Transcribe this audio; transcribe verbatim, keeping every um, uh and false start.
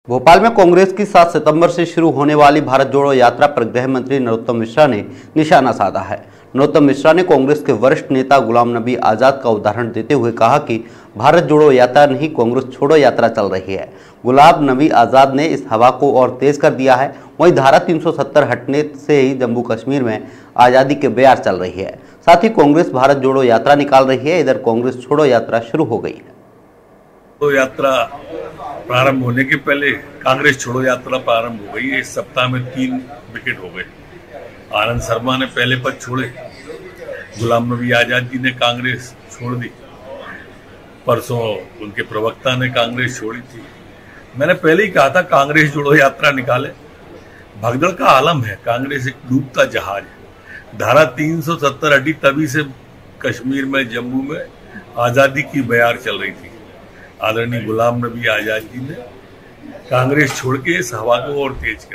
भोपाल में कांग्रेस की सात सितंबर से शुरू होने वाली भारत जोड़ो यात्रा पर गृह मंत्री नरोत्तम मिश्रा ने निशाना साधा है। नरोत्तम मिश्रा ने कांग्रेस के वरिष्ठ नेता गुलाम नबी आजाद का उदाहरण देते हुए कहा कि भारत जोड़ो यात्रा नहीं, कांग्रेस छोड़ो यात्रा चल रही है। गुलाम नबी आजाद ने इस हवा को और तेज कर दिया है। वहीं धारा तीन सौ सत्तर हटने से ही जम्मू कश्मीर में आज़ादी के बयार चल रही है। साथ ही कांग्रेस भारत जोड़ो यात्रा निकाल रही है। इधर कांग्रेस छोड़ो यात्रा शुरू हो गई है। तो यात्रा प्रारंभ होने के पहले कांग्रेस छोड़ो यात्रा प्रारंभ हो गई है। इस सप्ताह में तीन विकेट हो गए। आनंद शर्मा ने पहले पद छोड़े, गुलाम नबी आजाद जी ने कांग्रेस छोड़ दी, परसों उनके प्रवक्ता ने कांग्रेस छोड़ी थी। मैंने पहले ही कहा था कांग्रेस जोड़ो यात्रा निकाले। भगदड़ का आलम है, कांग्रेस एक डूबता जहाज है। धारा तीन सौ सत्तर हटी तभी से कश्मीर में, जम्मू में आजादी की बयार चल रही थी। आदरणीय गुलाम नबी आजाद जी ने कांग्रेस छोड़ के इस हवा को और तेज कर